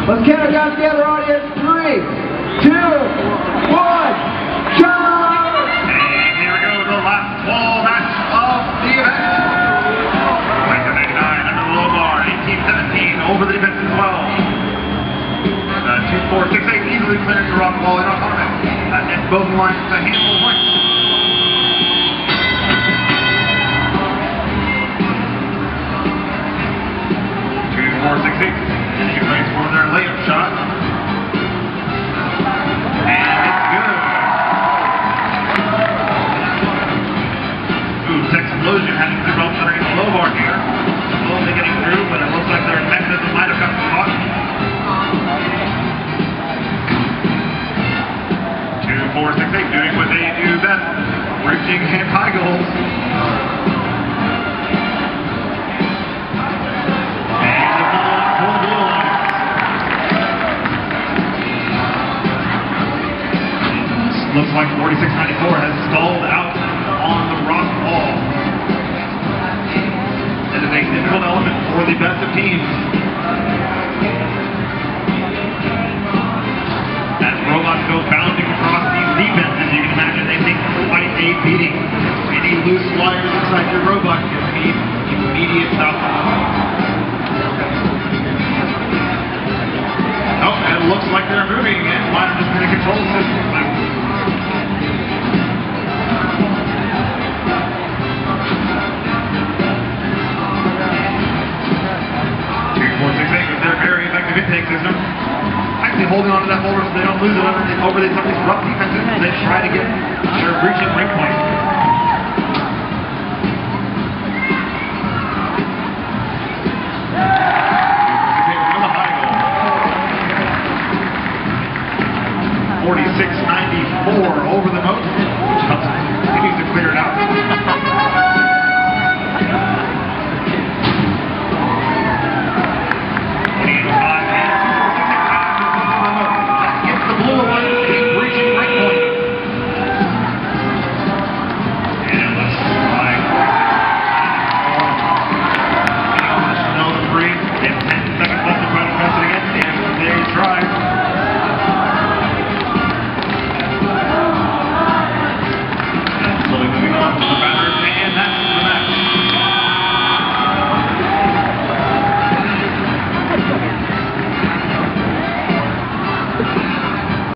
Let's count it down together, audience. 3, 2, 1, charge! And here we go, the last 12 match of the event. 1999 under the low bar, 18-17 over the defensive 12. 2-4-6-8 easily clearing the rock wall in autonomous. And both lines a handful of points. 2-4-6-8. And you guys for their layup shot. And it's good. Ooh, Texplosion having some problems underneath the low bar here. Slowly getting through, but it looks like their mechanism might have got caught. 2-4-6-8, doing what they do best, reaching high goals. And the ball for the Blue Lions. Looks like 46-94 has stalled out on the rock wall. That is a difficult element for the best of teams. As robots go bounding across these defenses, you can imagine they take quite a beating. Any loose wires inside your robot can mean immediate stop. Oh, and it looks like they're moving again. Might have just been a control system. 2-4-6-8 with their very effective intake system. Actually holding on to that boulder so they don't lose it over some of these rough defenses as they try to get their breaching ring point.